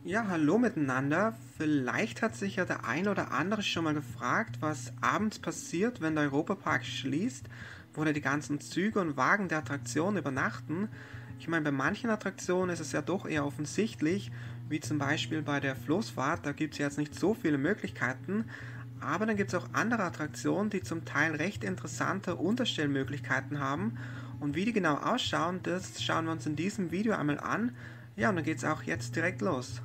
Ja, hallo miteinander. Vielleicht hat sich ja der ein oder andere schon mal gefragt, was abends passiert, wenn der Europapark schließt, wo da die ganzen Züge und Wagen der Attraktion übernachten. Ich meine, bei manchen Attraktionen ist es ja doch eher offensichtlich, wie zum Beispiel bei der Floßfahrt, da gibt es ja jetzt nicht so viele Möglichkeiten, aber dann gibt es auch andere Attraktionen, die zum Teil recht interessante Unterstellmöglichkeiten haben. Und wie die genau ausschauen, das schauen wir uns in diesem Video einmal an. Ja, und dann geht es auch jetzt direkt los.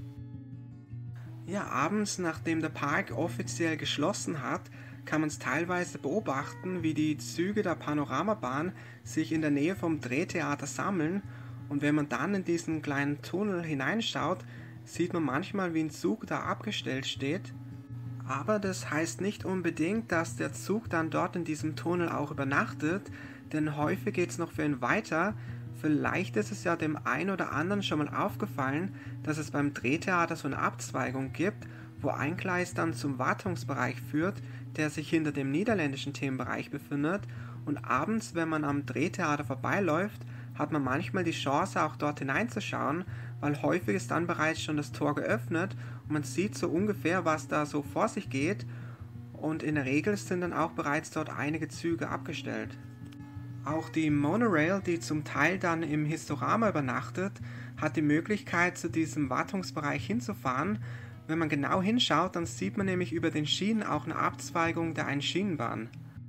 Ja, abends, nachdem der Park offiziell geschlossen hat, kann man es teilweise beobachten, wie die Züge der Panoramabahn sich in der Nähe vom Drehtheater sammeln, und wenn man dann in diesen kleinen Tunnel hineinschaut, sieht man manchmal, wie ein Zug da abgestellt steht. Aber das heißt nicht unbedingt, dass der Zug dann dort in diesem Tunnel auch übernachtet, denn häufig geht es noch für ihn weiter. Vielleicht ist es ja dem einen oder anderen schon mal aufgefallen, dass es beim Drehtheater so eine Abzweigung gibt, wo ein Gleis dann zum Wartungsbereich führt, der sich hinter dem niederländischen Themenbereich befindet, und abends, wenn man am Drehtheater vorbeiläuft, hat man manchmal die Chance, auch dort hineinzuschauen, weil häufig ist dann bereits schon das Tor geöffnet und man sieht so ungefähr, was da so vor sich geht, und in der Regel sind dann auch bereits dort einige Züge abgestellt. Auch die Monorail, die zum Teil dann im Historama übernachtet, hat die Möglichkeit, zu diesem Wartungsbereich hinzufahren. Wenn man genau hinschaut, dann sieht man nämlich über den Schienen auch eine Abzweigung der Einschienenbahn.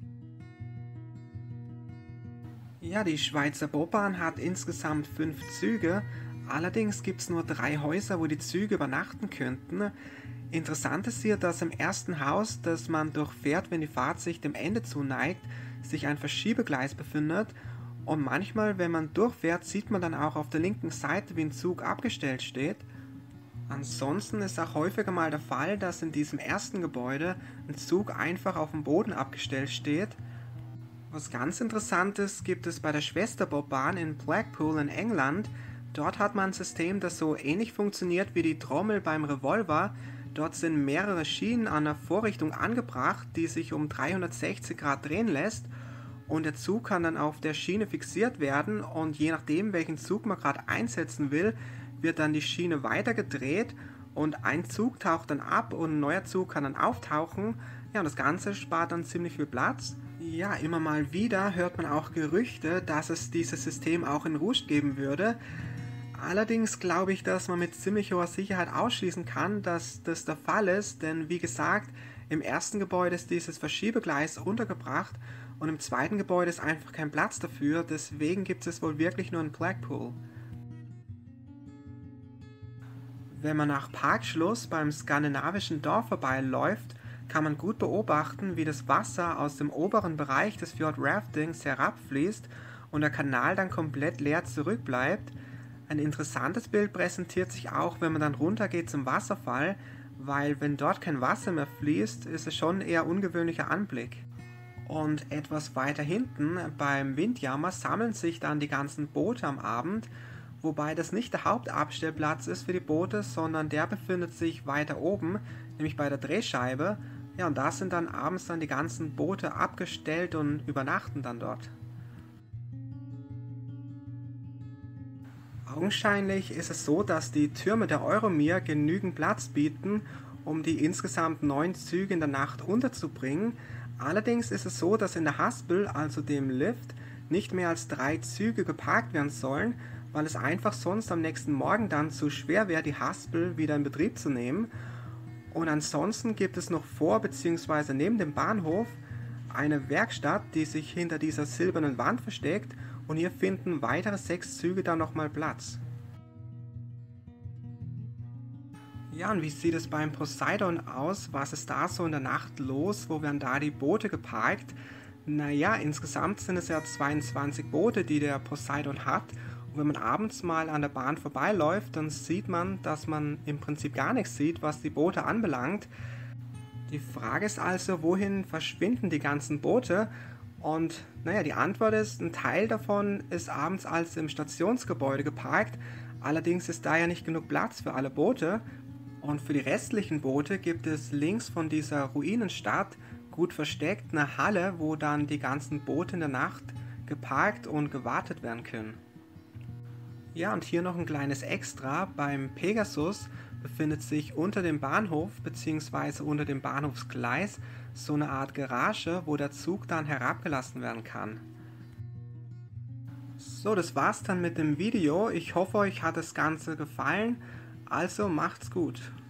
Ja, die Schweizer Bobbahn hat insgesamt 5 Züge, allerdings gibt es nur 3 Häuser, wo die Züge übernachten könnten. Interessant ist hier, dass im ersten Haus, das man durchfährt, wenn die Fahrt sich dem Ende zuneigt, sich ein Verschiebegleis befindet, und manchmal, wenn man durchfährt, sieht man dann auch auf der linken Seite, wie ein Zug abgestellt steht. Ansonsten ist auch häufiger mal der Fall, dass in diesem ersten Gebäude ein Zug einfach auf dem Boden abgestellt steht. Was ganz interessant ist, gibt es bei der Schwesterbobbahn in Blackpool in England. Dort hat man ein System, das so ähnlich funktioniert wie die Trommel beim Revolver. Dort sind mehrere Schienen an der Vorrichtung angebracht, die sich um 360 Grad drehen lässt, und der Zug kann dann auf der Schiene fixiert werden, und je nachdem, welchen Zug man gerade einsetzen will, wird dann die Schiene weiter gedreht und ein Zug taucht dann ab und ein neuer Zug kann dann auftauchen. Ja, und das Ganze spart dann ziemlich viel Platz. Ja, immer mal wieder hört man auch Gerüchte, dass es dieses System auch in Rust geben würde. Allerdings glaube ich, dass man mit ziemlich hoher Sicherheit ausschließen kann, dass das der Fall ist, denn wie gesagt, im ersten Gebäude ist dieses Verschiebegleis untergebracht und im zweiten Gebäude ist einfach kein Platz dafür, deswegen gibt es wohl wirklich nur in Blackpool. Wenn man nach Parkschluss beim skandinavischen Dorf vorbeiläuft, kann man gut beobachten, wie das Wasser aus dem oberen Bereich des Fjord Raftings herabfließt und der Kanal dann komplett leer zurückbleibt. Ein interessantes Bild präsentiert sich auch, wenn man dann runtergeht zum Wasserfall, weil wenn dort kein Wasser mehr fließt, ist es schon ein eher ungewöhnlicher Anblick. Und etwas weiter hinten beim Windjammer sammeln sich dann die ganzen Boote am Abend, wobei das nicht der Hauptabstellplatz ist für die Boote, sondern der befindet sich weiter oben, nämlich bei der Drehscheibe. Ja, und da sind dann abends dann die ganzen Boote abgestellt und übernachten dann dort. Augenscheinlich ist es so, dass die Türme der Euromir genügend Platz bieten, um die insgesamt 9 Züge in der Nacht unterzubringen. Allerdings ist es so, dass in der Haspel, also dem Lift, nicht mehr als 3 Züge geparkt werden sollen, weil es einfach sonst am nächsten Morgen dann zu schwer wäre, die Haspel wieder in Betrieb zu nehmen. Und ansonsten gibt es noch vor bzw. neben dem Bahnhof eine Werkstatt, die sich hinter dieser silbernen Wand versteckt, und hier finden weitere 6 Züge dann nochmal Platz. Ja, und wie sieht es beim Poseidon aus? Was ist da so in der Nacht los? Wo werden da die Boote geparkt? Naja, insgesamt sind es ja 22 Boote, die der Poseidon hat. Und wenn man abends mal an der Bahn vorbeiläuft, dann sieht man, dass man im Prinzip gar nichts sieht, was die Boote anbelangt. Die Frage ist also, wohin verschwinden die ganzen Boote? Und naja, die Antwort ist, ein Teil davon ist abends als im Stationsgebäude geparkt. Allerdings ist da ja nicht genug Platz für alle Boote. Und für die restlichen Boote gibt es links von dieser Ruinenstadt, gut versteckt, eine Halle, wo dann die ganzen Boote in der Nacht geparkt und gewartet werden können. Ja, und hier noch ein kleines Extra. Beim Pegasus befindet sich unter dem Bahnhof bzw. unter dem Bahnhofsgleis so eine Art Garage, wo der Zug dann herabgelassen werden kann. So, das war's dann mit dem Video. Ich hoffe, euch hat das Ganze gefallen. Also macht's gut.